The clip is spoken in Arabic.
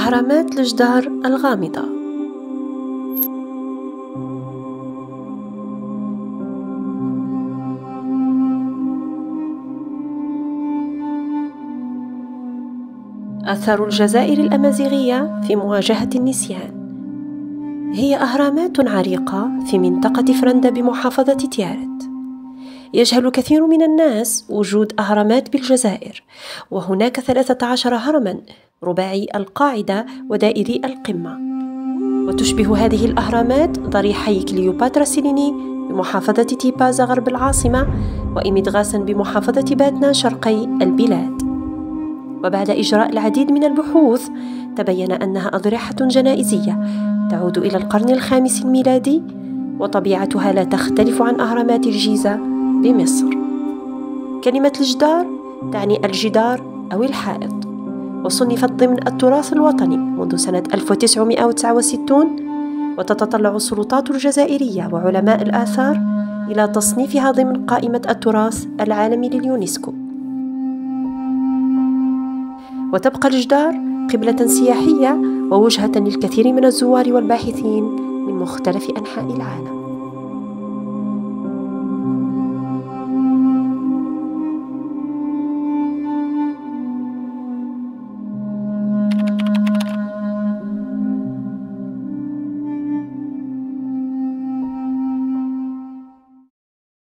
أهرامات الجدار الغامضة. أثر الجزائر الأمازيغية في مواجهة النسيان. هي أهرامات عريقة في منطقة فرندا بمحافظة تيارت. يجهل كثير من الناس وجود أهرامات بالجزائر، وهناك 13 هرماً رباعي القاعدة ودائري القمة. وتشبه هذه الأهرامات ضريحي كليوباترا سيليني بمحافظة تيبازا غرب العاصمة، وإمدغاسا بمحافظة باتنا شرقي البلاد. وبعد إجراء العديد من البحوث تبين أنها أضرحة جنائزية تعود إلى القرن الخامس الميلادي، وطبيعتها لا تختلف عن أهرامات الجيزة بمصر. كلمة الجدار تعني الجدار أو الحائط، وصنفت ضمن التراث الوطني منذ سنة 1969، وتتطلع السلطات الجزائرية وعلماء الآثار إلى تصنيفها ضمن قائمة التراث العالمي لليونسكو. وتبقى الجدار قبلة سياحية ووجهة للكثير من الزوار والباحثين من مختلف أنحاء العالم.